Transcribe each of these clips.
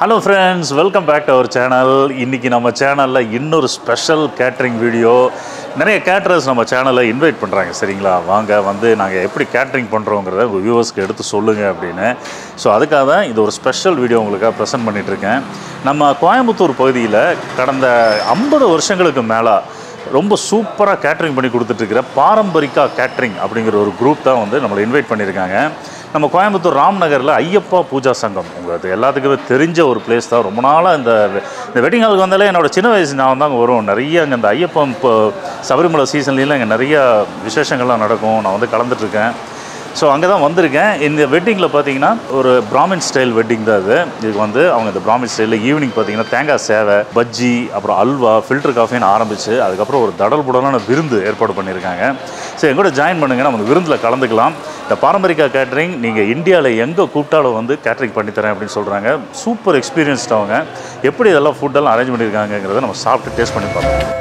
Hello friends, welcome back to our channel. இன்னைக்கு நம்ம சேனல்ல இன்னொரு ஸ்பெஷல் கேட்டரிங் வீடியோ. நிறைய கேட்டரர்ஸ் நம்ம சேனல்ல இன்வைட் பண்றாங்க சரிங்களா? வாங்க வந்து நாங்க எப்படி கேட்டரிங் பண்றோம்ங்கறத உங்க வியூவர்ஸ்க்கு எடுத்து சொல்லுங்க அப்படினு. சோ அதுக்காக தான் இது ஒரு ஸ்பெஷல் வீடியோ உங்களுக்கு பிரசன்ட் பண்ணிட்டு இருக்கேன். நம்ம கோயம்புத்தூர் பகுதியில கடந்த 50 வருஷங்களுக்கு மேல ரொம்ப சூப்பரா கேட்டரிங் பண்ணி கொடுத்துட்டு இருக்கிற பாரம்பரிகா கேட்டரிங் அப்படிங்கிற ஒரு குரூப் தான் வந்து நம்மளை இன்வைட் பண்ணியிருக்காங்க. நம்ம கோயம்புத்தூர் ராம்நகரில் ஐயப்பா பூஜா சங்கம் உங்களுக்கு எல்லாத்துக்குமே தெரிஞ்ச ஒரு பிளேஸ் தான். ரொம்ப நாளாக இந்த வெட்டிங் ஹாலுக்கு வந்தாலே என்னோடய சின்ன வயசு நான் தாங்க வரும். நிறைய அங்கே இந்த ஐயப்பன் இப்போ சபரிமலை சீசன்லாம் இங்கே நிறைய விசேஷங்கள்லாம் நடக்கும். நான் வந்து கலந்துட்டுருக்கேன். ஸோ அங்கே தான் வந்திருக்கேன். இந்த வெட்டிங்கில் பார்த்தீங்கன்னா ஒரு பிராமின் ஸ்டைல் வெட்டிங் தான் இது. இதுக்கு வந்து அவங்க இந்த பிராமின் ஸ்டைலில் ஈவினிங் பார்த்தீங்கன்னா தேங்காய் சேவை, பஜ்ஜி, அப்புறம் அல்வா, ஃபில்டர் காஃபின்னு ஆரம்பித்து அதுக்கப்புறம் ஒரு தடல் புடலான விருந்து ஏற்பாடு பண்ணியிருக்காங்க. ஸோ எங்கூட ஜாயின் பண்ணுங்கள், நம்ம விருந்தில் கலந்துக்கலாம். இந்த பாரம்பரிகா கேட்டரிங் நீங்கள் இந்தியாவில் எங்கே கூப்பிட்டாலும் வந்து கேட்டரிங் பண்ணித்தரேன் அப்படின்னு சொல்கிறாங்க. சூப்பர் எக்ஸ்பீரியன்ஸ்ட் அவங்க. எப்படி இதெல்லாம் ஃபுட்டெல்லாம் அரேஞ்ச் பண்ணியிருக்காங்கிறத நம்ம சாப்பிட்டு டேஸ்ட் பண்ணி பார்க்கலாம்.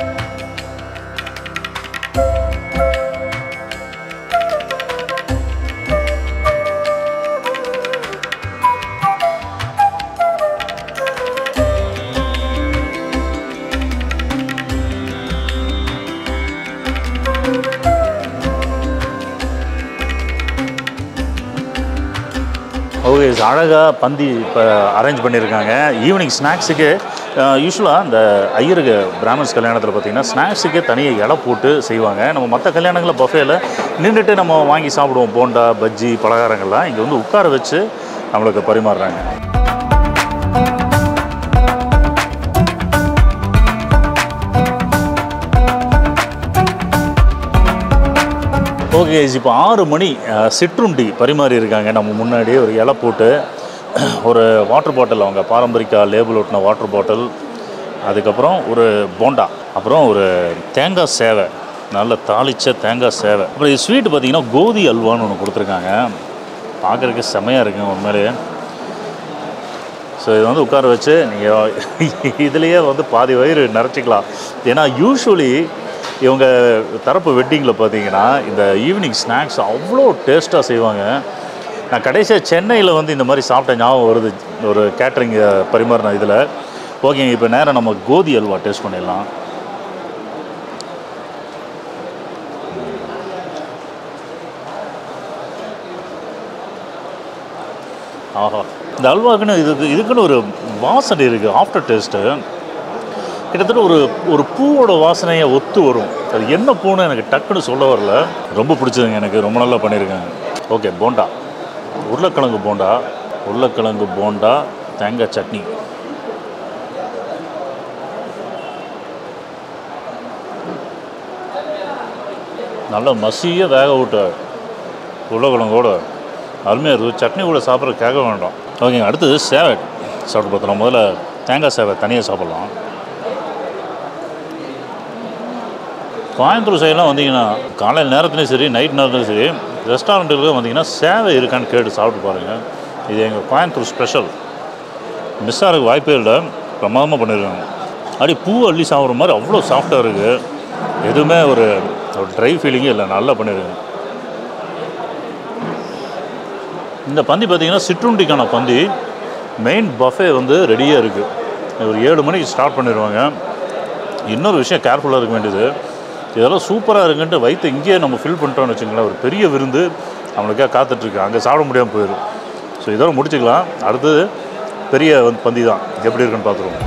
ஓகே, அழகாக பந்தி இப்போ அரேஞ்ச் பண்ணியிருக்காங்க. ஈவினிங் ஸ்நாக்ஸுக்கு யூஸ்வலாக இந்த ஐயருக்கு பிராமன்ஸ் கல்யாணத்தில் பார்த்திங்கன்னா ஸ்நாக்ஸுக்கே தனியாக இலை போட்டு செய்வாங்க. நம்ம மற்ற கல்யாணங்களில் பஃபேல நின்றுட்டு நம்ம வாங்கி சாப்பிடுவோம். போண்டா, பஜ்ஜி, பலகாரங்கள்லாம் இங்கே வந்து உட்கார வச்சு நம்மளுக்கு பரிமாறுறாங்க. ஓகே, இப்போ 6 மணி சிற்றுண்டி பரிமாறி இருக்காங்க. நம்ம முன்னாடியே ஒரு இலை போட்டு ஒரு வாட்டர் பாட்டில், அவங்க பாரம்பரிகா லேபிள் ஒட்டின வாட்டர் பாட்டில், அதுக்கப்புறம் ஒரு போண்டா, அப்புறம் ஒரு தேங்காய் சேவை, நல்ல தாளித்த தேங்காய் சேவை. அப்புறம் இது ஸ்வீட்டு பார்த்திங்கன்னா கோதி அல்வான்னு ஒன்று கொடுத்துருக்காங்க. பார்க்குறதுக்கு செமையாக இருக்குங்க உண்மையிலேயே. ஸோ இது வந்து உட்கார வச்சு நீங்கள் இதுலேயே வந்து பாதி வயிறு நிறச்சிக்கலாம். ஏன்னா யூஸ்வலி இவங்க தரப்பு வெட்டிங்கில் பார்த்தீங்கன்னா இந்த ஈவினிங் ஸ்நாக்ஸ் அவ்வளோ டேஸ்ட்டாக செய்வாங்க. நான் கடைசியாக சென்னையில் வந்து இந்த மாதிரி சாப்பிட்ட ஞாபகம் வருது, ஒரு கேட்ரிங் பரிமாறின இதில். ஓகேங்க, இப்போ நேரம் நம்ம கோதி அல்வா டேஸ்ட் பண்ணிடலாம். ஆஹா, இந்த அல்வாக்குன்னு இதுக்குன்னு ஒரு வாசனை இருக்குது. ஆஃப்டர் டேஸ்ட்டு கிட்டத்தட்ட ஒரு பூவோட வாசனையை ஒத்து வரும். அது என்ன பூன்னு எனக்கு டக்குன்னு சொல்ல வரல. ரொம்ப பிடிச்சதுங்க எனக்கு. ரொம்ப நல்லா பண்ணியிருக்காங்க. ஓகே, போண்டா, உருளைக்கிழங்கு போண்டா, தேங்காய் சட்னி. நல்லா மசிய வேக விட்ட உருளைக்கிழங்கோட அருமையாக இருக்குது. சட்னி கூட சாப்பிட்ற கேட்க வேண்டாம். ஓகேங்க, அடுத்தது சேவை சாப்பிட்டு பார்த்தலாம். முதல்ல தேங்காய் சேவை தனியாக சாப்பிட்லாம். கோயம்புத்தூர் சைடெலாம் வந்தீங்கன்னா காலையில் நேரத்துலையும் சரி, நைட் நேரத்துலையும் சரி, ரெஸ்டாரண்ட்டுக்கு வந்தீங்கன்னா சேவை இருக்கான்னு கேட்டு சாப்பிட்டு பாருங்கள். இது எங்கள் கோயம்புத்தூர் ஸ்பெஷல். மிஸ் ஆகிறதுக்கு வாய்ப்பே இல்லை. பிரமாதமாக பண்ணியிருக்காங்க. அப்படி பூ அள்ளி சாப்பிட்ற மாதிரி அவ்வளோ சாஃப்டாக இருக்குது. எதுவுமே ஒரு ட்ரை ஃபீலிங்கே இல்லை. நல்லா பண்ணியிருக்காங்க. இந்த பந்தி பார்த்திங்கன்னா சிற்றுண்டிக்கான பந்தி. மெயின் பஃபே வந்து ரெடியாக இருக்குது. ஒரு 7 மணிக்கு ஸ்டார்ட் பண்ணிடுவாங்க. இன்னொரு விஷயம் கேர்ஃபுல்லாக இருக்க வேண்டியது, இதெல்லாம் சூப்பராக இருக்குன்ட்டு வயிற்று இங்கேயே நம்ம ஃபில் பண்ணிட்டோம்னு வச்சுங்களேன், ஒரு பெரிய விருந்து நம்மளுக்காக காத்துட்ருக்கு. அங்கே சாப்பிட முடியாமல் போயிடும். ஸோ இதோட முடிச்சுக்கலாம். அடுத்தது பெரிய பந்தி தான், எப்படி இருக்குன்னு பார்த்துருவோம்.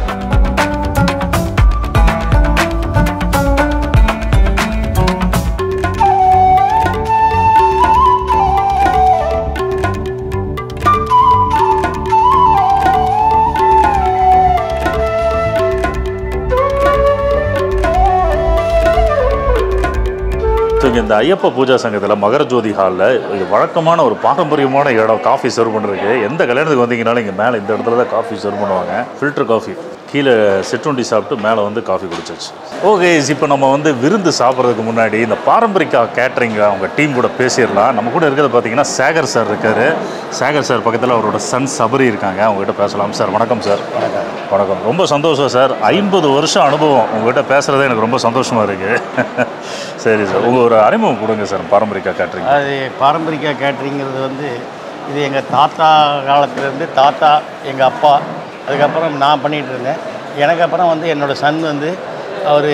இந்த ஐயப்பா பூஜா சங்கத்தில் மகரஜோதி ஹாலில் இது வழக்கமான ஒரு பாரம்பரியமான இடம். காஃபி சர்வ் பண்ணுறதுக்கு எந்த கல்யாணத்துக்கு வந்தீங்கனாலும் இங்கே மேலே இந்த இடத்துல தான் காஃபி சர்வ் பண்ணுவாங்க. Filter coffee. கீழே சிற்றுண்டி சாப்பிட்டு மேலே வந்து காஃபி குடிச்சாச்சு. ஓகே, இப்போ நம்ம வந்து விருந்து சாப்பிட்றதுக்கு முன்னாடி இந்த பாரம்பரிகா கேட்டரிங் அவங்க டீம் கூட பேசிடலாம். நம்ம கூட இருக்கிறது பார்த்தீங்கன்னா சேகர் சார் இருக்கார். சேகர் சார் பக்கத்தில் அவரோட சன் சபரி இருக்காங்க. அவங்ககிட்ட பேசலாம். சார் வணக்கம். சார் வணக்கம். ரொம்ப சந்தோஷம் சார். 50 வருஷம் அனுபவம். உங்கள்கிட்ட பேசுகிறதே எனக்கு ரொம்ப சந்தோஷமாக இருக்குது. சரி சார், உங்கள் ஒரு அறிமுகம் கொடுங்க சார் பாரம்பரிகா கேட்டரிங். அது பாரம்பரிகா கேட்டரிங்கிறது வந்து இது எங்கள் தாத்தா காலத்துலேருந்து, தாத்தா, எங்கள் அப்பா, அதுக்கப்புறம் நான் பண்ணிகிட்டு இருந்தேன். எனக்கு அப்புறம் வந்து என்னோடய சன் வந்து அவர்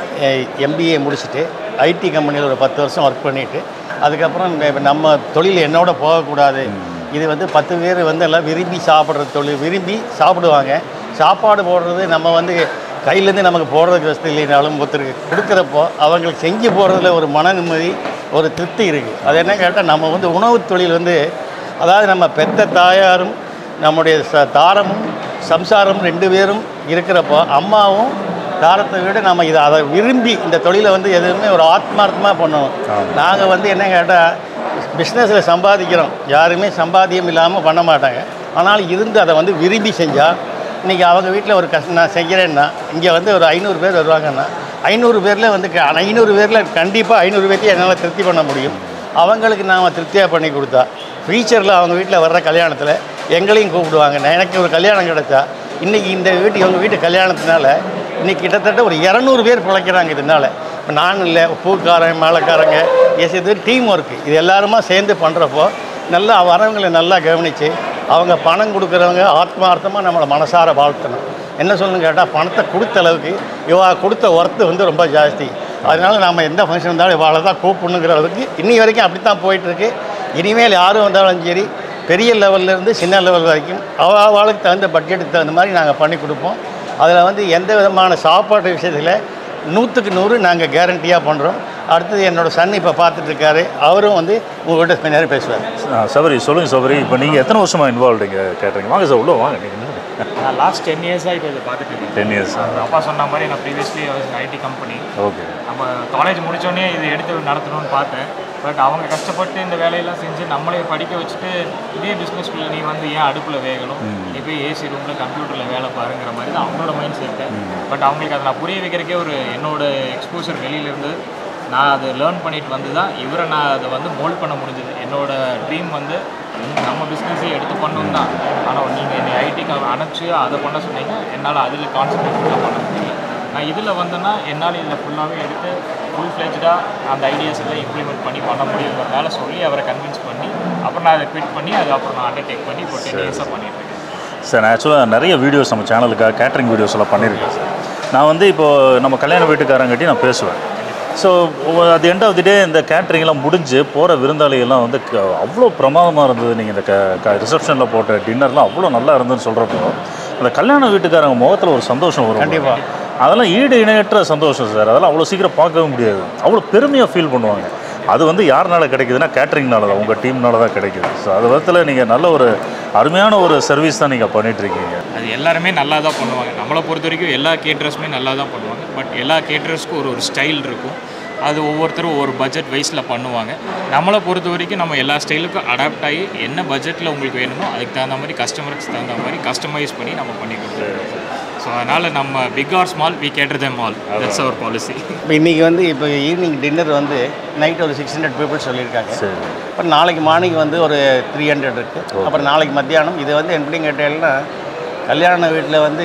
MBA முடிச்சுட்டு ஐடி கம்பெனியில் ஒரு 10 வருஷம் ஒர்க் பண்ணிவிட்டு அதுக்கப்புறம் நம்ம தொழில் என்னோட போகக்கூடாது, இது வந்து 10 பேர் வந்து எல்லாம் விரும்பி சாப்பிட்ற தொழில், விரும்பி சாப்பிடுவாங்க. சாப்பாடு போடுறது நம்ம வந்து கையிலேருந்து நமக்கு போடுறதுக்கு வசதி இல்லைனாலும் ஒருத்தருக்கு கொடுக்குறப்போ அவங்களுக்கு செஞ்சு போடுறதுல ஒரு மன நிம்மதி, ஒரு திருப்தி இருக்குது. அது என்ன கேட்டால் நம்ம வந்து உணவு தொழில் வந்து அதாவது நம்ம பெத்த தாயாரும் நம்முடைய தாரமும் சம்சாரம் 2 பேரும் இருக்கிறப்போ அம்மாவும் தாரத்தை விட நம்ம அதை விரும்பி இந்த தொழிலை வந்து எதுவுமே ஒரு ஆத்மார்த்தமாக பண்ணணும். நாங்கள் வந்து என்ன கேட்டால் பிஸ்னஸில் சம்பாதிக்கிறோம், யாருமே சம்பாத்தியம் இல்லாமல் பண்ண மாட்டாங்க. ஆனால் இருந்து அதை வந்து விரும்பி செஞ்சால் இன்றைக்கி அவங்க வீட்டில் ஒரு நான் செய்கிறேன்னா இங்கே வந்து ஒரு 500 பேர் வருவாங்கன்னா 500 பேரில் வந்து 500 பேரில் கண்டிப்பாக 500 பேர்த்தையும் என்னால் திருப்தி பண்ண முடியும். அவங்களுக்கு நாம் திருப்தியாக பண்ணி கொடுத்தா ஃப்யூச்சரில் அவங்க வீட்டில் வர்ற கல்யாணத்தில் எங்களையும் கூப்பிடுவாங்க. எனக்கு ஒரு கல்யாணம் கிடைச்சா இன்றைக்கி இந்த இவங்க வீட்டு கல்யாணத்தினால இன்றைக்கி கிட்டத்தட்ட ஒரு 200 பேர் பிழைக்கிறாங்க. இதனால் இப்போ நான் இல்லை, பூக்காரங்க மேலக்காரங்க இது டீம் ஒர்க்கு, இது எல்லாருமா சேர்ந்து பண்ணுறப்போ நல்லா வரவங்களை நல்லா கவனித்து அவங்க பணம் கொடுக்குறவங்க ஆத்மார்த்தமாக நம்மளை மனசார வாழ்த்தணும். என்ன சொல்லணும்னு கேட்டால் பணத்தை கொடுத்த அளவுக்கு இவா கொடுத்த ஒர்த்து வந்து ரொம்ப ஜாஸ்தி. அதனால் நம்ம எந்த ஃபங்க்ஷன் இருந்தாலும் இவாளை தான் கூப்பிடணுங்கிற அளவுக்கு இன்னி வரைக்கும் அப்படி தான் போயிட்டுருக்கு. இனிமேல் யாரும் வந்தாலும் சரி பெரிய லெவல்லேருந்து சின்ன லெவல் வரைக்கும் அவளுக்கு தகுந்த பட்ஜெட்டுக்கு தகுந்த மாதிரி நாங்கள் பண்ணி கொடுப்போம். அதில் வந்து எந்த விதமான சாப்பாட்டு விஷயத்தில் 100க்கு 100 நாங்கள் கேரண்டியாக பண்ணுறோம். அடுத்தது என்னோடய சன் இப்போ பார்த்துட்ருக்காரு, அவரும் வந்து உங்கள்கிட்ட கொஞ்ச நேரம் பேசுவார். சபரி சொல்லுங்கள் சபரி, இப்போ நீங்கள் எத்தனை வருஷமாக இன்வால்வ்டுங்க கேட்குறீங்க? வாங்க சார், உள்ளே வாங்க. நீங்கள் நான் லாஸ்ட் 10 இயர்ஸாக இப்போ இதை பார்த்துட்டு இருக்கேன். 10 இயர்ஸ். அப்பா சொன்ன மாதிரி நான் ப்ரீவியஸ்லி ஐடி கம்பெனி. ஓகே. நம்ம காலேஜ் முடித்தோடனே இது எடுத்து நடத்தணும்னு பார்த்தேன். பட் அவங்க கஷ்டப்பட்டு இந்த வேலையெல்லாம் செஞ்சு நம்மளே படிக்க வச்சுட்டு இதே பிஸ்னஸ்குள்ளே நீ வந்து ஏன் அடுப்பில் வேகணும், நீ போய் ஏசி ரூமில் கம்ப்யூட்டரில் வேலை பாருங்கிற மாதிரி தான் அவங்களோட மைண்ட் செட்டு. பட் அவங்களுக்கு அதை நான் புரிய வைக்கிறக்கே ஒரு என்னோடய எக்ஸ்போசர் வெளியிலேருந்து நான் அதை லேர்ன் பண்ணிட்டு வந்து தான் இவரை நான் அதை வந்து மோல்ட் பண்ண முடிஞ்சது. என்னோடய ட்ரீம் வந்து நம்ம பிஸ்னஸே எடுத்து பண்ணணும் தான். ஆனால் நீங்கள் என்னை ஐடிக்கு அனுப்பிச்சு அதை பண்ண சொன்னீங்க, என்னால் அதில் கான்சன்ட்ரேஷன் பண்ண முடியல. நான் இதில் வந்தேன்னா என்னால் இதில் ஃபுல்லாகவே எடுத்து ஃபுல் ஃப்ளெஜ்டாக அந்த ஐடியாஸ் எல்லாம் இம்ப்ளிமெண்ட் பண்ண முடியுங்கிறதால சொல்லி அவரை கன்வின்ஸ் பண்ணி அப்புறம் நான் அதை குவிட் பண்ணி அதுக்கப்புறம் நான் அண்டர்டேக் பண்ணி இப்போ 10 இயர்ஸாக பண்ணிட்டுருக்கேன். சார், நான் ஆக்சுவலாக நிறைய வீடியோஸ் நம்ம சேனலுக்காக கேட்ரிங் வீடியோஸ் எல்லாம் பண்ணியிருக்கேன் சார். நான் வந்து இப்போது நம்ம கல்யாண வீட்டுக்காரங்கிட்டையும் நான் பேசுவேன். ஸோ அது எண்ட் ஆஃப் தி டே இந்த கேட்ரிங்லாம் முடிஞ்சு போகிற விருந்தாளிகள்லாம் வந்து அவ்வளோ பிரமாதமாக இருந்தது. நீங்கள் இந்த ரிசப்ஷனில் போட்ட டின்னர்லாம் அவ்வளோ நல்லா இருந்ததுன்னு சொல்கிறப்போ அந்த கல்யாண வீட்டுக்காரங்க முகத்தில் ஒரு சந்தோஷம் வரும். கண்டிப்பாக அதெல்லாம் ஈடு இணையற்ற சந்தோஷம் சார். அதெல்லாம் அவ்வளோ சீக்கிரம் பார்க்கவே முடியாது. அவ்வளோ பெருமையாக ஃபீல் பண்ணுவாங்க. அது வந்து யாருனால கிடைக்குதுன்னா கேட்ரிங்னால தான், உங்கள் டீம்னால தான் கிடைக்குது. ஸோ அது விதத்தில் நீங்கள் நல்ல ஒரு அருமையான ஒரு சர்வீஸ் தான் நீங்கள் பண்ணிகிட்ருக்கீங்க. அது எல்லாருமே நல்லா தான் பண்ணுவாங்க. நம்மளை பொறுத்த வரைக்கும் எல்லா கேட்ரஸுமே நல்லா தான் பண்ணுவாங்க. பட் எல்லா கேட்ரஸ்க்கும் ஒரு ஸ்டைல் இருக்கும். அது ஒவ்வொருத்தரும் ஒவ்வொரு பட்ஜெட் வைஸில் பண்ணுவாங்க. நம்மளை பொறுத்த வரைக்கும் நம்ம எல்லா ஸ்டைலுக்கும் அடாப்ட் ஆகி என்ன பட்ஜெட்டில் உங்களுக்கு வேணுமோ அதுக்கு தகுந்த மாதிரி கஸ்டமருக்கு தகுந்த மாதிரி கஸ்டமைஸ் பண்ணி நம்ம பண்ணி கொடுத்துருவோம். ஸோ அதனால் நம்ம big or small we cater them all, that's our policy. இப்போ இன்றைக்கி வந்து இப்போ ஈவினிங் டின்னர் வந்து நைட் ஒரு 600 பீப்புள் சொல்லியிருக்காங்க. அப்புறம் நாளைக்கு மார்னிங் வந்து ஒரு 300 இருக்குது. அப்புறம் நாளைக்கு மத்தியானம் இது வந்து எப்படின்னு கேட்டீங்கன்னா கல்யாண வீட்டில் வந்து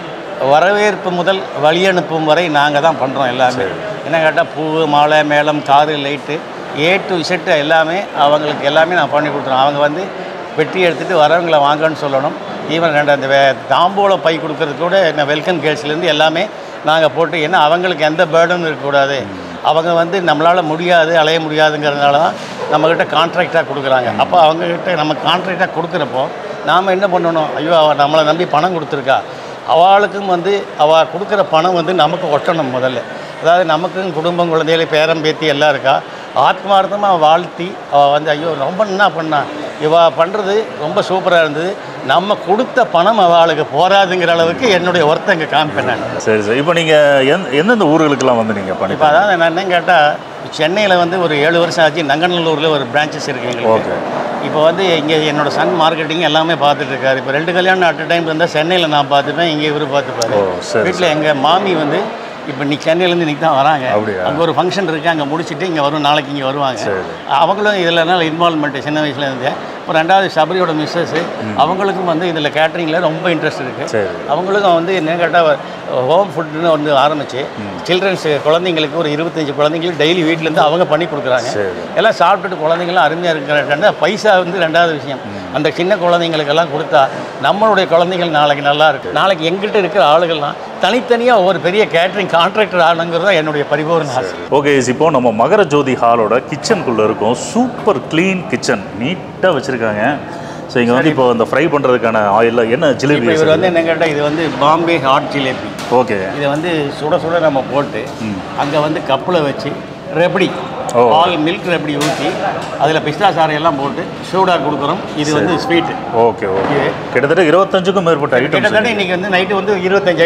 வரவேற்பு முதல் வழி அனுப்பும் வரை நாங்கள் தான் பண்ணுறோம் எல்லாமே. என்ன கேட்டால் பூ, மாலை, மேளம், car, light A to Z எல்லாமே அவங்களுக்கு எல்லாமே நான் பண்ணி கொடுத்துருவோம். அவங்க வந்து வெட்டி எடுத்துகிட்டு வரவங்களை வாங்கன்னு சொல்லணும். ஈவன் அந்த தாம்பூலம் பை கொடுக்கறது கூட என்ன வெல்கம் கேர்ள்ஸ்லேருந்து எல்லாமே நாங்கள் போட்டு, ஏன்னா அவங்களுக்கு எந்த பேர்டனும் இருக்கக்கூடாது. அவங்க வந்து நம்மளால் முடியாது, அலைய முடியாதுங்கிறதுனால தான் நம்மக்கிட்ட கான்ட்ராக்டாக கொடுக்குறாங்க. அப்போ அவங்கக்கிட்ட நம்ம கான்ட்ராக்டாக கொடுக்குறப்போ நாம் என்ன பண்ணணும், ஐயோ அவள் நம்மளை நம்பி பணம் கொடுத்துருக்கா, அவளுக்கும் வந்து அவள் கொடுக்குற பணம் வந்து நமக்கு ஒட்டணும் முதல்ல. அதாவது நமக்கும் குடும்பம், குழந்தைகள், பேரம் பேத்தி எல்லாம் இருக்கா, ஆத்மார்த்தமாக வாழ்த்தி அவள் வந்து ஐயோ ரொம்ப என்ன பண்ணா, இவள் பண்ணுறது ரொம்ப சூப்பராக இருந்தது, நம்ம கொடுத்த பணம் அவளுக்கு போராதுங்கிற அளவுக்கு என்னுடைய ஒர்த்தை இங்கே காமிப்பேன் நான். சரி சார். இப்போ நீங்கள் எந்தெந்த ஊர்களுக்கெல்லாம் வந்து நீங்கள் பண்ணி? இப்போ அதாவது நான் என்னன்னு கேட்டால் சென்னையில் வந்து ஒரு 7 வருஷம் ஆச்சு. நங்கநல்லூரில் ஒரு பிரான்ச்சஸ் இருக்குது எங்களுக்கு. இப்போ வந்து இங்கே என்னோடய சன் மார்க்கெட்டிங் எல்லாமே பார்த்துட்ருக்காரு. இப்போ 2 கல்யாணம் அட் டைம் இருந்தால் சென்னையில் நான் பார்த்துப்பேன், இங்கே இவர் பார்த்துப்பாரு. வீட்டில் எங்கள் மாமி வந்து இப்போ இன்னைக்கு சென்னையிலேருந்து இன்றைக்கி தான் வராங்க. அங்கே ஒரு ஃபங்க்ஷன் இருக்குது, அங்கே முடிச்சுட்டு இங்கே வரும், நாளைக்கு இங்கே வருவாங்க. அவங்களும் இதில் இன்வால்மெண்ட்டு சின்ன வயசுலேருந்து இப்போ ரெண்டாவது சபரியோட மிஸ்ஸஸ் அவங்களுக்கும் வந்து இதில் கேட்ரிங்கில் ரொம்ப இன்ட்ரெஸ்ட் இருக்குது. அவங்களுக்கும் வந்து என்ன கேட்டால் ஹோம் ஃபுட்னு வந்து ஆரம்பித்து சில்ட்ரன்ஸ் குழந்தைங்களுக்கு ஒரு 25 குழந்தைங்களுக்கு டெய்லி வீட்டிலேருந்து அவங்க பண்ணி கொடுக்குறாங்க. எல்லாம் சாப்பிட்டுட்டு குழந்தைங்களாம் அருமையாக இருக்கிற பைசா வந்து ரெண்டாவது விஷயம். அந்த சின்ன குழந்தைங்களுக்கெல்லாம் கொடுத்தா நம்மளுடைய குழந்தைகள் நாளைக்கு நல்லா இருக்குது. நாளைக்கு எங்கிட்ட இருக்கிற ஆளுகள்லாம் தனித்தனியாக ஒரு பெரிய கேட்ரிங் கான்ட்ராக்டர் ஆகணுங்கிறது தான் என்னுடைய பரிபூர்ண ஆசை. ஓகே, இப்போ நம்ம மகரஜோதி ஹாலோட கிச்சனுக்குள்ளே இருக்கும். சூப்பர் க்ளீன் கிச்சன், நீட்டாக வச்சுருக்காங்க. ஸோ இங்கே வந்து இப்போ இந்த ஃப்ரை பண்ணுறதுக்கான ஆயிலில் என்ன ஜிலேபி? இவர் வந்து என்ன கேட்டால் இது வந்து பாம்பே ஹாட் ஜிலேபி. ஓகே, இதை வந்து சுட சுட நம்ம போட்டு அங்கே வந்து கப்பில் வச்சு ரெபடி பால் மில்க் ரெபடி ஊற்றி அதில் பிஸ்தா சாறையெல்லாம் போட்டு சூடாக கொடுக்குறோம். இது வந்து ஸ்வீட்டு. ஓகே ஓகே, கிட்டத்தட்ட 25க்கும் மேற்பட்ட ஐட்டம். கிட்டத்தட்ட இன்றைக்கி வந்து நைட்டு வந்து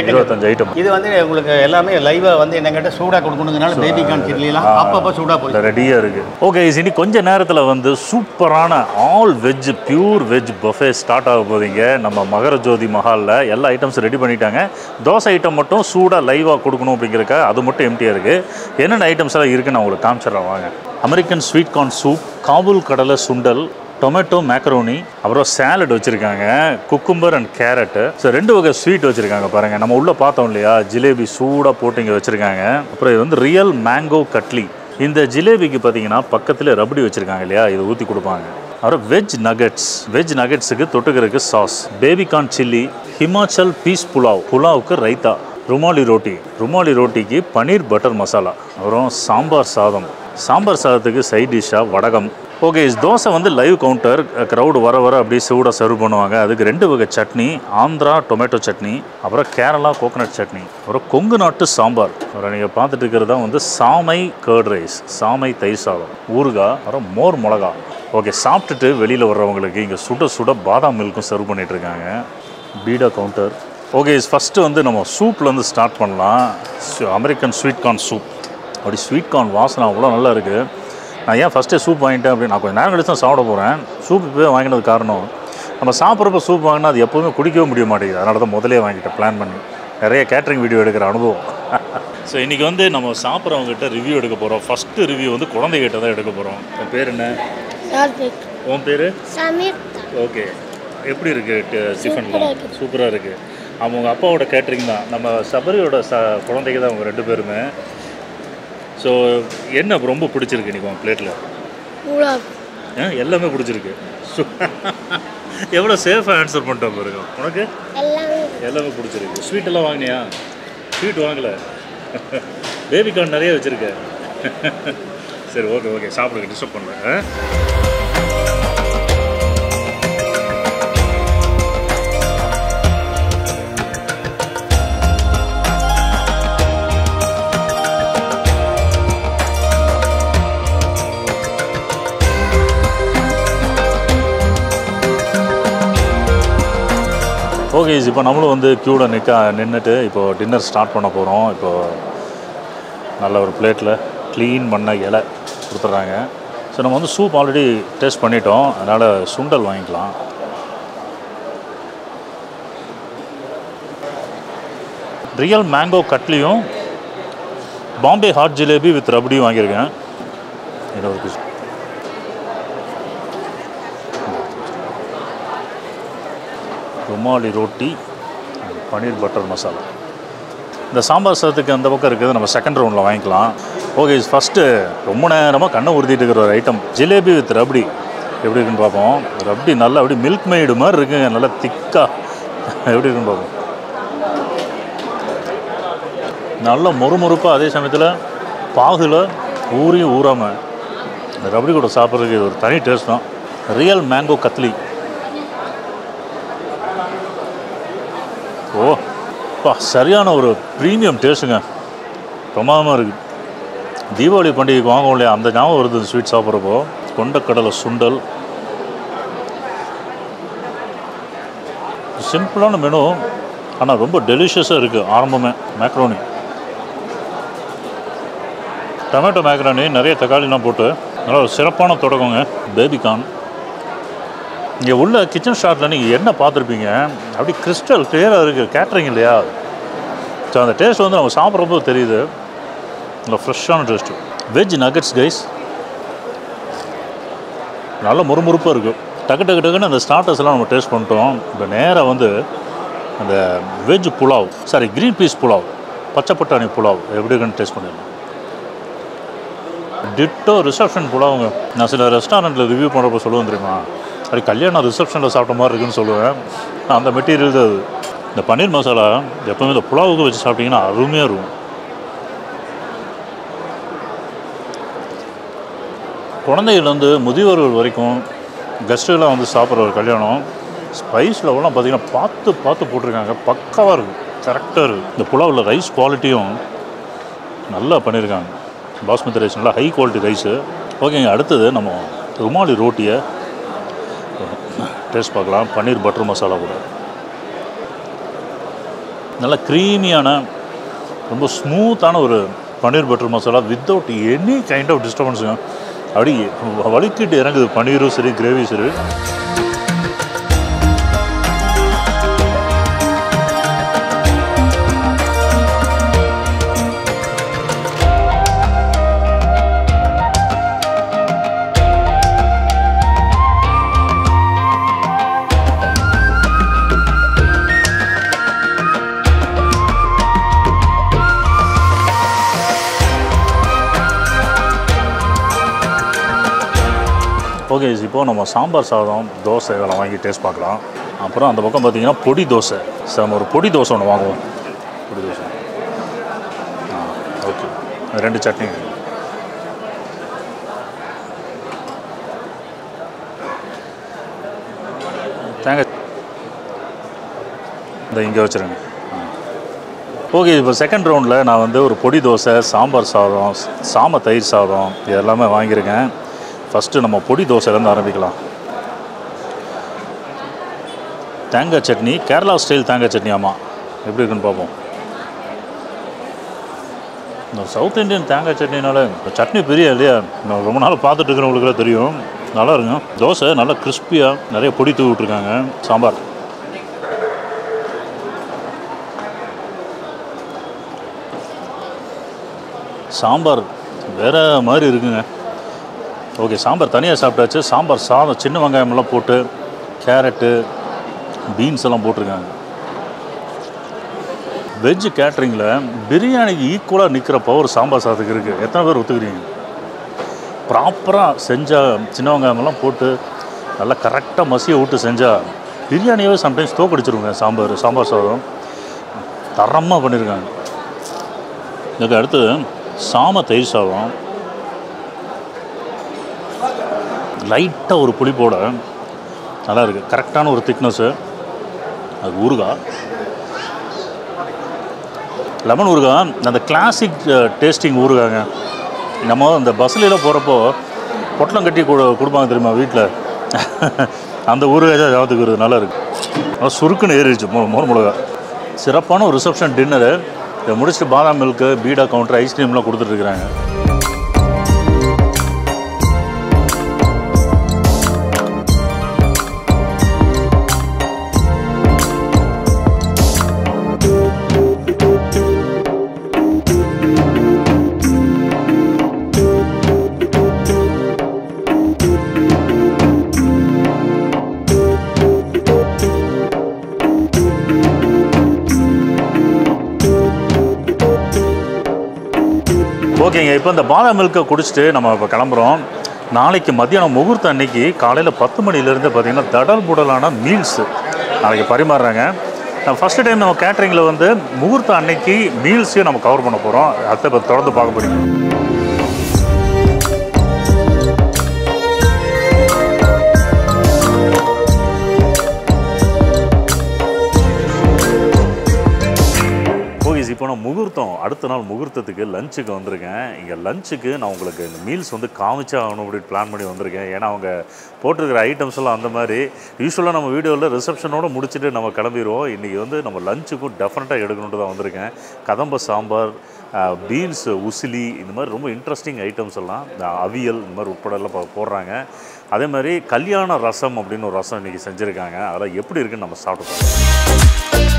25 ஐட்டம். இது வந்து உங்களுக்கு எல்லாமே லைவாக வந்து என்ன கேட்டால் சூடாக கொடுக்கணுங்கனால பேபி கார்ன் சில்லிலாம் அப்பப்போ சூடாக போய் ரெடியாக இருக்குது. ஓகே, இனி கொஞ்ச நேரத்தில் வந்து சூப்பரான all veg pure veg buffet start ஆக போகுதுங்க. நம்ம மகரஜோதி மஹாலில் எல்லா ஐட்டம்ஸும் ரெடி பண்ணிட்டாங்க. தோசை ஐட்டம் மட்டும் சூடாக லைவாக கொடுக்கணும் அப்படிங்கிறக்க அது மட்டும் எம்டியாக இருக்குது. என்னென்ன ஐட்டம்ஸ் எல்லாம் இருக்குன்னு நான் உங்களுக்கு காமிச்சிடுறேன் வாங்க. American sweet corn soup, Kabul கடலை சுண்டல், டொமேட்டோ மேக்ரோனி, அப்புறம் சாலட் வச்சுருக்காங்க, குக்கும்பர் அண்ட் கேரட்டு. ஸோ 2 வகை ஸ்வீட் வச்சுருக்காங்க பாருங்கள். நம்ம உள்ளே பார்த்தோம் இல்லையா, ஜிலேபி சூடாக போட்டு இங்கே வச்சுருக்காங்க. அப்புறம் இது வந்து ரியல் மேங்கோ கட்லி. இந்த ஜிலேபிக்கு பார்த்தீங்கன்னா பக்கத்தில் ரபடி வச்சுருக்காங்க இல்லையா, இதை ஊற்றி கொடுப்பாங்க. அப்புறம் வெஜ் நகெட்ஸுக்கு தொட்டுக்கிறதுக்கு sauce, baby corn chilli, Himachal peas pulao, புலாவுக்கு ரைத்தா, ருமாலி ரோட்டிக்கு பன்னீர் பட்டர் மசாலா, அப்புறம் சாம்பார் சாதத்துக்கு சைட் டிஷ்ஷாக வடகம். ஓகே, தோசை வந்து லைவ் கவுண்டர், க்ரௌடு வர அப்படியே சூடாக சர்வ் பண்ணுவாங்க. அதுக்கு 2 வகை சட்னி, ஆந்திரா டொமேட்டோ சட்னி, அப்புறம் கேரளா கோகனட் சட்னி, அப்புறம் கொங்கு நாட்டு சாம்பார். அப்புறம் நீங்கள் பார்த்துட்டு இருக்கிறது தான் வந்து சாமை கர்ட் ரைஸ், சாமை தயிர் சாதம், ஊறுகாய், அப்புறம் மோர் மிளகா. ஓகே, சாப்பிட்டுட்டு வெளியில் வர்றவங்களுக்கு இங்கே சுட பாதாம் மில்க்கும் சர்வ் பண்ணிகிட்ருக்காங்க. பீடா கவுண்டர். ஓகே, ஃபஸ்ட்டு வந்து நம்ம சூப்லேருந்து ஸ்டார்ட் பண்ணலாம். American sweet corn soup. அப்படி ஸ்வீட் கார்ன் வாசனை அவ்வளோ நல்லா இருக்குது. நான் ஏன் ஃபஸ்ட்டே சூப் வாங்கிட்டேன் அப்படின்னு, நான் கொஞ்சம் நேரம் கழிச்சு தான் சாப்பிட போகிறேன். சூப் இப்போவே வாங்கினது காரணம், நம்ம சாப்பிட்றப்ப சூப் வாங்கினா அது எப்போவுமே குடிக்கவே முடிய மாட்டேங்குது. அதனால தான் முதலே வாங்கிட்டேன் பிளான் பண்ணி. நிறைய கேட்ரிங் வீடியோ எடுக்கிற அனுபவம். ஸோ இன்றைக்கி வந்து நம்ம சாப்பிட்றவங்ககிட்ட ரிவ்யூ எடுக்க போகிறோம். ஃபஸ்ட்டு ரிவ்யூ வந்து குழந்தைகிட்ட தான் எடுக்க போகிறோம். உன் பேர் என்ன? உன் பேர்? ஓகே, எப்படி இருக்குது டிஃபன்லாம்? சூப்பராக இருக்குது. அவங்க அப்பாவோட கேட்ரிங் தான். நம்ம சபரியோட குழந்தைக்கு தான் அவங்க 2 பேருமே. ஸோ என்ன ரொம்ப பிடிச்சிருக்கு இன்றைக்கி உங்கள் பிளேட்டில்? எல்லாமே பிடிச்சிருக்கு. எவ்வளோ சேஃபாக ஆன்சர் பண்ணிட்டோம் பாருங்க. உனக்கு எல்லாமே பிடிச்சிருக்கு. ஸ்வீட்டெல்லாம் வாங்கினியா? ஸ்வீட் வாங்கலை, பேபி கார்ன் நிறைய வச்சுருக்கேன். சரி, ஓகே சாப்பிடுங்க, டிஸ்டர்ப் பண்ணுறேன். ஓகே, இப்போ நம்மளும் வந்து க்யூவில் நின்றுட்டு இப்போது டின்னர் ஸ்டார்ட் பண்ண போகிறோம். இப்போது நல்ல ஒரு பிளேட்டில் க்ளீன் பண்ண இலை கொடுத்துட்றாங்க. ஸோ நம்ம வந்து சூப் ஆல்ரெடி டேஸ்ட் பண்ணிட்டோம், அதனால் சுண்டல் வாங்கிக்கலாம். ரியல் மேங்கோ கட்லியும் பாம்பே ஹாட் ஜிலேபி வித் ரபடியும் வாங்கியிருக்கேன். என்ன ஒரு ருமாலி ரோட்டி, பன்னீர் பட்டர் மசாலா. இந்த சாம்பார் சாதத்துக்கு அந்த பக்கம் இருக்குது, நம்ம செகண்ட் ரவுண்டில் வாங்கிக்கலாம். ஓகே, ஃபஸ்ட்டு ரொம்ப நேரமாக கண்ணை உறுத்திட்டு இருக்கிற ஒரு ஐட்டம் ஜிலேபி வித் ரபடி. எப்படி இருக்குன்னு பார்ப்போம். ரபடி நல்லா அப்படி மில்க் மெய்டு மாதிரி இருக்குங்க, நல்லா திக்காக. எப்படி இருக்குன்னு பார்ப்போம். நல்லா மொறுமொறுப்பாக, அதே சமயத்தில் பாகுல ஊறாமல் இந்த ரபடி கூட சாப்பிட்றதுக்கு இது ஒரு தனி டேஸ்ட் தான். Real mango katli. சரியான ஒரு ப்ரீமியம் டேஸ்ட்டுங்க, பிரமாதமாக இருக்குது. தீபாவளி பண்டிகைக்கு வாங்கும் இல்லையா, அந்த ஞாபகம் வருது ஸ்வீட் சாப்பிட்றப்போ. கொண்டக்கடலை சுண்டல். சிம்பிளான மெனு, ஆனால் ரொம்ப டெலிஷியஸாக இருக்குது. ஆரம்பமே மேக்ரோனி, டொமேட்டோ மேக்ரோனி, நிறைய தக்காளிலாம் போட்டு நல்லா ஒரு சிறப்பான தொடக்கங்க. பேபிகார்ன். இங்கே உள்ள கிச்சன் ஷாட்டில் நீங்கள் என்ன பார்த்துருப்பீங்க, அப்படி கிறிஸ்டல் கிளியராக இருக்குது. கேட்ரிங் இல்லையா, ஸோ அந்த டேஸ்ட் வந்து நம்ம சாப்பிட்றப்போ தெரியுது. நல்லா ஃப்ரெஷ்ஷான டேஸ்ட்டு. வெஜ் நகெட்ஸ் கைஸ், நல்ல முறுமுறுப்பாக இருக்குது. டக்குன்னு அந்த ஸ்டார்டர்ஸ்லாம் நம்ம டேஸ்ட் பண்ணிட்டோம். இப்போ நேராக வந்து அந்த veg pulao, sorry green peas pulao, பச்சை பட்டாணி புலாவ் எப்படி இருக்குன்னு டேஸ்ட் பண்ணிடலாம். டிட்டோ ரிசப்ஷன் புலாவுங்க. நான் சில ரெஸ்டாரண்ட்டில் ரிவ்யூ பண்ணுறப்போ சொல்லுவேன் தெரியுமா, அது கல்யாணம் ரிசப்ஷனில் சாப்பிட்ட மாதிரி இருக்குன்னு சொல்லுவேன். அந்த மெட்டீரியல் தான் அது. இந்த பன்னீர் மசாலா எப்போவுமே இந்த புலாவுக்கு வச்சு சாப்பிட்டிங்கன்னா அருமையாக இருக்கும். குழந்தைகள்லேருந்து முதியோர்கள் வரைக்கும் கெஸ்ட்டுலாம் வந்து சாப்பிட்ற ஒரு கல்யாணம். ஸ்பைஸ் லெவலாம் பார்த்திங்கன்னா பார்த்து போட்டிருக்காங்க. பக்காவாக இருக்குது, கரெக்டாக இருக்குது. இந்த புலாவில் ரைஸ் குவாலிட்டியும் நல்லா பண்ணியிருக்காங்க. பாஸ்மதி ரைஸ் நல்லா ஹை குவாலிட்டி ரைஸு. ஓகேங்க, அடுத்தது நம்ம ருமாலி ரோட்டியை டேஸ்ட் பார்க்கலாம். பன்னீர் பட்டர் மசாலா கூட நல்லா க்ரீமியான ரொம்ப ஸ்மூத்தான ஒரு paneer butter masala without any kind of டிஸ்டர்பன்ஸுங்க. அப்படி வலிக்கிட்டு இறங்குது பன்னீரும் சரி கிரேவி சரி. ஓகே, இப்போது நம்ம சாம்பார் சாதம், தோசை இதெல்லாம் வாங்கி டேஸ்ட் பார்க்கலாம். அப்புறம் அந்த பக்கம் பார்த்திங்கன்னா பொடி தோசை. சார் நம்ம ஒரு பொடி தோசை ஒன்று வாங்குவோம். பொடி தோசை ஓகே, 2 சட்னி. தேங்காய் இந்த இங்கே வச்சுருங்க. ஓகே, இப்போ செகண்ட் ரவுண்டில் நான் வந்து ஒரு பொடி தோசை, சாம்பார் சாதம், சாம தயிர் சாதம் இது எல்லாமே வாங்கியிருக்கேன். ஃபஸ்ட்டு நம்ம பொடி தோசையிலேருந்து ஆரம்பிக்கலாம். தேங்காய் சட்னி, கேரளா ஸ்டைல் தேங்காய் சட்னி. ஆமாம், எப்படி இருக்குன்னு பார்ப்போம். இந்த சவுத் இண்டியன் தேங்காய் சட்னினால சட்னி பெரிய இல்லையா, நான் ரொம்ப நாள் பார்த்துட்டு இருக்கிறவங்களுக்குலாம் தெரியும். நல்லா இருக்குங்க. தோசை நல்லா கிறிஸ்பியாக நிறைய பொடி தூவி விட்ருக்காங்க. சாம்பார் சாம்பார் வேறு மாதிரி இருக்குங்க. ஓகே, சாம்பார் தனியாக சாப்பிட்டாச்சு. சாம்பார் சாதம் சின்ன வெங்காயமெல்லாம் போட்டு கேரட்டு பீன்ஸ் எல்லாம் போட்டிருக்காங்க. வெஜ் கேட்ரிங்கில் பிரியாணிக்கு ஈக்குவலாக நிற்கிற பவர் சாம்பார் சாதத்துக்கு இருக்குது. எத்தனை பேர் ஒத்துக்கிறீங்க? ப்ராப்பராக செஞ்சால் சின்ன வெங்காயமெல்லாம் போட்டு நல்லா கரெக்டாக மசியை விட்டு செஞ்சால் பிரியாணியவே சம்டைம்ஸ் தோக்கடிச்சிருங்க. சாம்பார் சாதம் தரமாக பண்ணியிருக்காங்க. இதுக்கு அடுத்து சாம தயிர் சாதம். லைட்டாக ஒரு புளிப்போட நல்லா இருக்குது. கரெக்டான ஒரு திக்னஸ்ஸு. அது ஊறுகாய், லெமன் ஊறுகாய். அந்த கிளாசிக் டேஸ்டிங் ஊறுகாங்க. நம்ம அந்த பஸ்ஸில் போகிறப்போ பொட்டலம் கட்டி கொடுப்பாங்க தெரியுமா வீட்டில், அந்த ஊறுகாய் தான் ஞாபகத்துக்கு வருது. நல்லா இருக்குது. சுருக்குன்னு ஏறிடுச்சு மோர் மிளகா. சிறப்பான ஒரு ரிசப்ஷன் டின்னரு. இதை முடிச்சுட்டு பாதாம் மில்க்கு, பீடா கவுண்டர், ஐஸ்கிரீம்லாம் கொடுத்துட்ருக்குறாங்க. ஓகேங்க, இப்போ இந்த பாதாம் மில்கை குடிச்சிட்டு நம்ம இப்போ கிளம்புறோம். நாளைக்கு மத்தியானம் முகூர்த்த அன்னைக்கு காலையில் 10 மணிலேருந்து பார்த்திங்கன்னா தடல் புடலான மீல்ஸு நாளைக்கு பரிமாறுறாங்க. நம்ம ஃபஸ்ட்டு டைம் நம்ம கேட்ரிங்கில் வந்து முகூர்த்த அன்னைக்கு மீல்ஸையும் நம்ம கவர் பண்ண போகிறோம். அதை இப்போ தொடர்ந்து பார்க்க போகிறீங்க. இப்போ நான் முகூர்த்தம் அடுத்த நாள் முகூர்த்தத்துக்கு லஞ்சுக்கு வந்திருக்கேன். இங்கே லஞ்சுக்கு நான் உங்களுக்கு இந்த மீல்ஸ் வந்து காமிச்சா ஆகணும் அப்படின்னு பிளான் பண்ணி வந்திருக்கேன். ஏன்னா அவங்க போட்டிருக்கிற ஐட்டம்ஸ் எல்லாம் அந்த மாதிரி யூஸ்வலாக நம்ம வீடியோவில் ரிசப்ஷனோடு முடிச்சுட்டு நம்ம கிளம்பிடுவோம். இன்றைக்கி வந்து நம்ம லஞ்சுக்கும் டெஃபினட்டாக எடுக்கணுன்ட்டு தான் வந்திருக்கேன். கதம்ப சாம்பார், பீன்ஸ் உசிலி, இந்த மாதிரி ரொம்ப இன்ட்ரெஸ்டிங் ஐட்டம்ஸ் எல்லாம், அவியல் இந்த மாதிரி உட்படலாம் போடுறாங்க. அதே மாதிரி கல்யாண ரசம் அப்படின்னு ஒரு ரசம் இன்றைக்கி செஞ்சுருக்காங்க. அதெல்லாம் எப்படி இருக்குன்னு நம்ம சாப்பிட்டு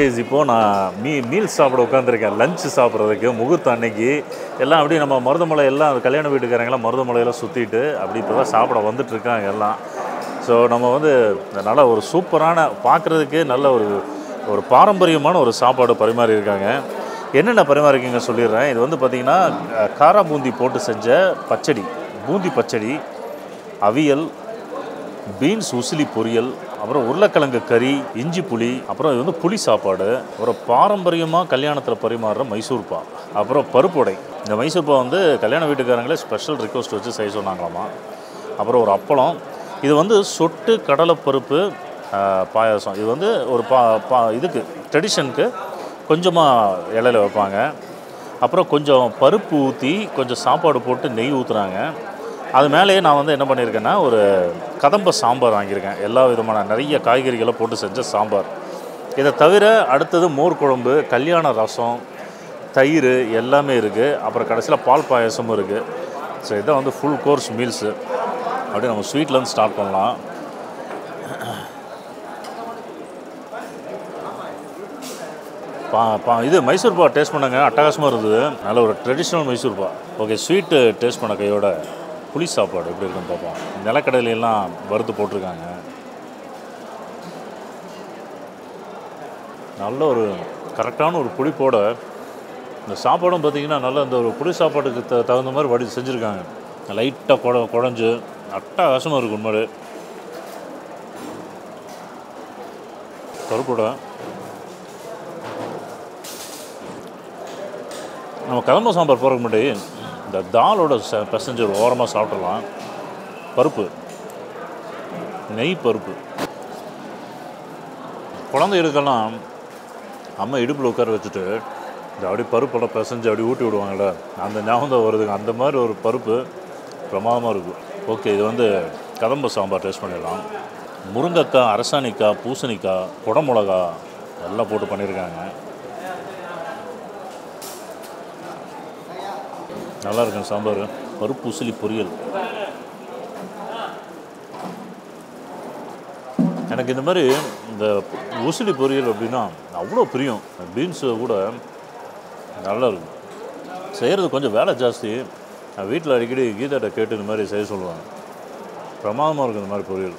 கைஸ் இப்போது நான் மீல்ஸ் சாப்பிட உட்காந்துருக்கேன். லஞ்சு சாப்பிட்றதுக்கு முகூர்த்தம் அன்னைக்கு எல்லாம் அப்படியே நம்ம மருதமலை எல்லாம் கல்யாண வீட்டுக்காரங்களாம் மருதமலையெல்லாம் சுற்றிட்டு அப்படி இப்போ தான் சாப்பிட வந்துட்டுருக்காங்க எல்லாம். ஸோ நம்ம வந்து நல்லா ஒரு சூப்பரான பார்க்குறதுக்கு நல்ல ஒரு பாரம்பரியமான ஒரு சாப்பாடு பரிமாறி இருக்காங்க. என்னென்ன பரிமாறிக்கீங்க சொல்லிடுறேன். இது வந்து பார்த்திங்கன்னா காரா பூந்தி போட்டு செஞ்ச பச்சடி, பூந்தி பச்சடி, அவியல், பீன்ஸ் உசிலி பொரியல், அப்புறம் உருளைக்கிழங்கு கறி, இஞ்சி புளி, அப்புறம் இது வந்து புளி சாப்பாடு, அப்புறம் பாரம்பரியமாக கல்யாணத்தில் பரிமாறுற மைசூர்பா, அப்புறம் பருப்புடை. இந்த மைசூர்பா வந்து கல்யாண வீட்டுக்காரங்களே ஸ்பெஷல் ரிக்வஸ்ட் வச்சு செய்ய சொன்னாங்களாமா. அப்புறம் ஒரு அப்பளம். இது வந்து சொட்டு கடலைப்பருப்பு பாயாசம். இது வந்து ஒரு இதுக்கு ட்ரெடிஷனுக்கு கொஞ்சமாக இலையில் வைப்பாங்க. அப்புறம் கொஞ்சம் பருப்பு ஊற்றி கொஞ்சம் சாப்பாடு போட்டு நெய் ஊற்றுறாங்க. அது மேலேயே நான் வந்து என்ன பண்ணியிருக்கேன்னா ஒரு கதம்ப சாம்பார் வாங்கியிருக்கேன். எல்லா விதமான நிறைய காய்கறிகளை போட்டு செஞ்ச சாம்பார். இதை தவிர அடுத்தது மோர் குழம்பு, கல்யாண ரசம், தயிர் எல்லாமே இருக்குது. அப்புறம் கடைசியில் பால் பாயாசமும் இருக்குது. ஸோ இதான் வந்து ஃபுல் கோர்ஸ் மீல்ஸு. அப்படியே நம்ம ஸ்வீட்லேருந்து ஸ்டார்ட் பண்ணலாம். இது மைசூர்பா டேஸ்ட் பண்ணாங்க, அட்டகாசமாக இருந்தது. நல்ல ஒரு traditional Mysore pa. Okay, sweet taste பண்ண கையோட புளி சாப்பாடு எப்படி இருக்குன்னு பார்ப்போம். நிலக்கடலையெல்லாம் வறுத்து போட்டிருக்காங்க. நல்ல ஒரு கரெக்டான ஒரு புளிப்போட இந்த சாப்பாடும் பார்த்திங்கன்னா நல்லா இந்த ஒரு புளி சாப்பாட்டுக்கு தகுந்த மாதிரி வடி செஞ்சுருக்காங்க. லைட்டாக குழஞ்சு அட்டகாசமாக இருக்கும். உண்மையிலே பருப்போட நம்ம கதம்ப சாம்பார் போகிறதுக்கு முன்னாடி இந்த தாலோட பெசஞ்சர் ஓரமாக சாப்பிட்றலாம். பருப்பு, நெய் பருப்பு. குழந்தைகளுக்கெல்லாம் அம்மா இடுப்பில் உட்கார வச்சுட்டு இந்த அப்படியே பருப்பெல்லாம் பிசைஞ்சு அப்படி ஊட்டி விடுவாங்கள்ல, அந்த ஞாபகம் வருதுங்க. அந்த மாதிரி ஒரு பருப்பு பிரமாதமாக இருக்கும். ஓகே, இது வந்து கதம்ப சாம்பார் டேஸ்ட் பண்ணிடலாம். முருங்கைக்காய், அரசாணிக்காய், பூசணிக்காய், குடமிளகா எல்லாம் போட்டு பண்ணியிருக்காங்க. நல்லா இருக்கும் சாம்பார். பருப்பு உசிலி பொரியல். எனக்கு இந்த மாதிரி இந்த உசிலி பொரியல் அப்படின்னா அவ்வளோ பிரியம். பீன்ஸு கூட நல்லா இருக்கும். செய்கிறது கொஞ்சம் வேலை ஜாஸ்தி. நான் வீட்டில் அடிக்கடி கீதாட்ட கேட்டு இந்த மாதிரி செய்ய சொல்லுவாங்க. பிரமாதமாக இருக்கும் இந்த மாதிரி பொரியல்.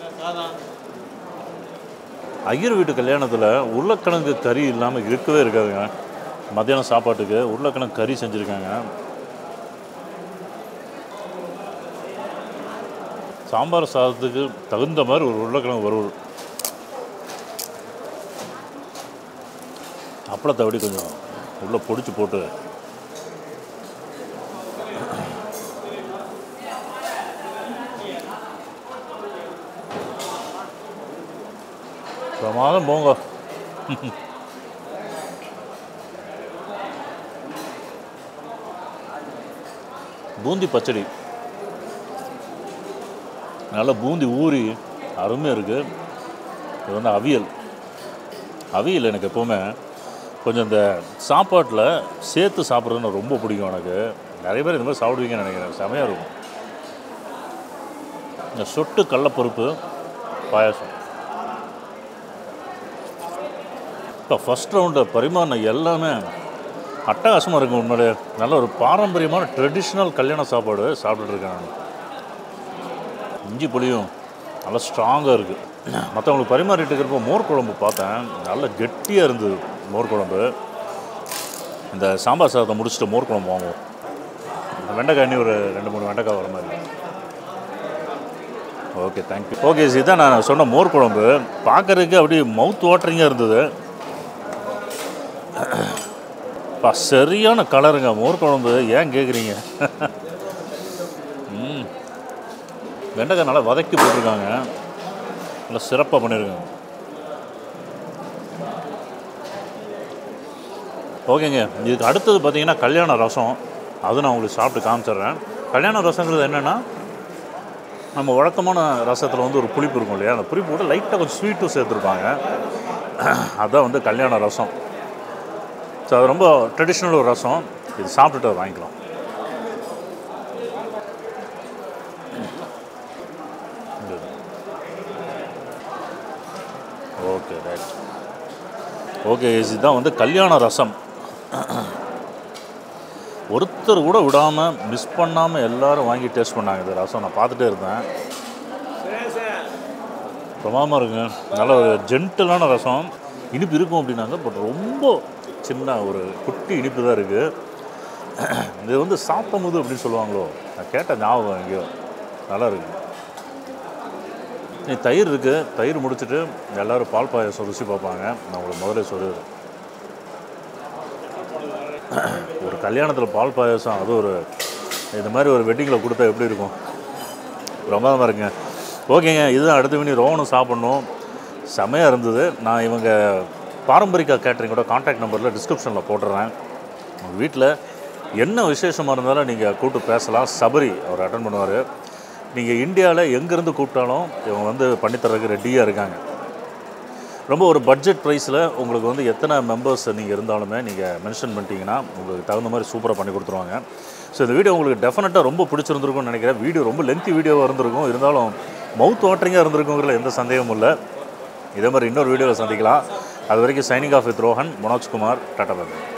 ஐயர் வீட்டு கல்யாணத்தில் உருளைக்கிழங்கு கறி இல்லாமல் இருக்கவே இருக்காதுங்க. மத்தியானம் சாப்பாட்டுக்கு உருளைக்கிழங்கு கறி செஞ்சுருக்காங்க. சாம்பார் சாதத்துக்கு தகுந்த மாதிரி ஒரு உருளைக்கிழங்கு வறுவல். அப்பளத்தை அப்படி கொஞ்சம் உள்ளே பொடிச்சு போட்டு பிரமாதம் போங்க. பூந்தி பச்சடி நல்லா பூந்தி ஊறி அருமையாக இருக்குது. இது வந்து அவியல் எனக்கு எப்போவுமே கொஞ்சம் இந்த சாப்பாட்டில் சேர்த்து சாப்பிட்றதுன்னு ரொம்ப பிடிக்கும். எனக்கு நிறைய பேர் இந்த மாதிரி சாப்பிடுவீங்கன்னு நினைக்கிறேன். செமையாக இருக்கும். இந்த சொட்டு கடலைப்பருப்பு பாயாசம். இப்போ ஃபஸ்ட் ரவுண்டு பரிமாறின எல்லாமே அட்டகாசமாக இருக்கும். உண்மையிலே நல்ல ஒரு பாரம்பரியமான ட்ரெடிஷ்னல் கல்யாண சாப்பாடு சாப்பிட்டுருக்கேன் நான். இஞ்சி புளியும் நல்லா ஸ்ட்ராங்காக இருக்குது. மற்றவங்களுக்கு பரிமாறிட்டு இருக்கிறப்போ மோர் குழம்பு பார்த்தேன். நல்லா கெட்டியாக இருந்தது மோர் குழம்பு. இந்த சாம்பார் சாதத்தை முடிச்சுட்டு மோர் குழம்பு வாங்குவோம். வெண்டைக்காய் இன்னும் ஒரு 2-3 வெண்டைக்காய் வர மாதிரி. Okay, thank you. ஓகே, இதுதான் நான் சொன்ன மோர் குழம்பு. பார்க்குறதுக்கு அப்படியே மவுத் வாட்டரிங்காக இருந்தது. சரியான கலருங்க மோர் குழம்பு. ஏன் கேட்குறீங்க? வெண்டைக்காய் நல்லா வதக்கி போட்டிருக்காங்க. நல்லா சிறப்பாக பண்ணியிருக்காங்க. ஓகேங்க, இதுக்கு அடுத்தது பார்த்திங்கன்னா கல்யாண ரசம். அது நான் உங்களுக்கு சாப்பிட்டு காமிச்சிட்றேன். கல்யாண ரசங்கிறது என்னென்னா நம்ம வழக்கமான ரசத்தில் வந்து ஒரு புளிப்பு இருக்கும் இல்லையா, அந்த புளிப்பு கூட லைட்டாக கொஞ்சம் ஸ்வீட்டும் சேர்த்துருப்பாங்க. அதுதான் வந்து கல்யாண ரசம். ஸோ அது ரொம்ப ட்ரெடிஷ்னல் ஒரு ரசம். இது சாப்பிட்டுட்டு அதை வாங்கிக்கலாம். Okay, right. ஓகே இதுதான் வந்து கல்யாண ரசம். ஒருத்தர் கூட விடாமல் மிஸ் பண்ணாமல் எல்லோரும் வாங்கி டேஸ்ட் பண்ணாங்க. இந்த ரசம் நான் பார்த்துட்டே இருந்தேன். பிரமாதமாக இருக்குங்க. நல்ல ஒரு ஜென்டலான ரசம். இனிப்பு இருக்கும் அப்படின்னாங்க, பட் ரொம்ப சின்ன ஒரு குட்டி இனிப்பு தான் இருக்குது. இது வந்து சாப்பிடும்போது அப்படின்னு சொல்லுவாங்களோ, நான் கேட்ட ஞாபகம் எங்கேயோ. நல்லா இருக்குது. தயிர் இருக்குது. தயிர் முடிச்சுட்டு எல்லோரும் பால் பாயாசம் ருசி பார்ப்பாங்க. நான் உங்களுக்கு முதல்ல சொல்லுவேன், ஒரு கல்யாணத்தில் பால் பாயாசம் அது ஒரு இந்த மாதிரி ஒரு வெட்டிங்கில் கொடுத்தா எப்படி இருக்கும்? பிரமாதமாக இருக்குங்க. ஓகேங்க, இதுதான் அடுத்த மணி ரோவனும் சாப்பிட்ணும். செமையாக இருந்தது. நான் இவங்க பாரம்பரிகா கேட்ரிங்கோட கான்டாக்ட் நம்பரில் டிஸ்கிரிப்ஷனில் போட்டுறேன். உங்கள் வீட்டில் என்ன விசேஷமாக இருந்தாலும் நீங்கள் கூப்பிட்டு பேசலாம். சபரி அவர் அட்டன் பண்ணுவார். நீங்கள் இந்தியாவில் எங்கேருந்து கூப்பிட்டாலும் இவங்க வந்து பண்ணித்தரதுக்கு ரெடியாக இருக்காங்க. ரொம்ப ஒரு பட்ஜெட் ப்ரைஸில் உங்களுக்கு வந்து எத்தனை மெம்பர்ஸ் நீங்கள் இருந்தாலுமே நீங்கள் மென்ஷன் பண்ணிட்டீங்கன்னா உங்களுக்கு தகுந்த மாதிரி சூப்பராக பண்ணி கொடுத்துருவாங்க. ஸோ இந்த வீடியோ உங்களுக்கு டெஃபினட்டாக ரொம்ப பிடிச்சிருந்துருக்கும்னு நினைக்கிறேன். வீடியோ ரொம்ப லென்த்தி வீடியோவாக இருந்திருக்கும், இருந்தாலும் மவுத் வாட்டரிங்காக இருந்திருக்குங்கிறதுல எந்த சந்தேகமும் இல்லை. இதே மாதிரி இன்னொரு வீடியோவில் சந்திக்கலாம். அது வரைக்கும் signing off with Rohan, Manoj Kumar, tata bye.